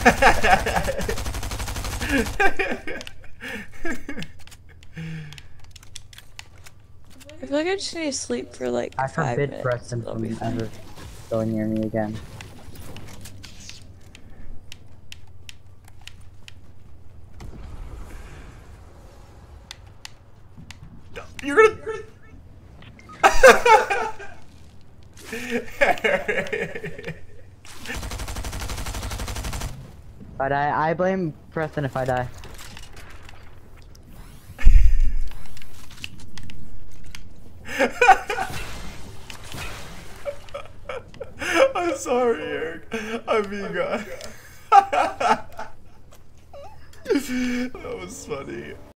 I feel like I just need to sleep for like 5 minutes. I forbid Preston from ever going near me again. You're gonna. If I die, I blame Preston if I die. I'm sorry, Eric. I'm being That was funny.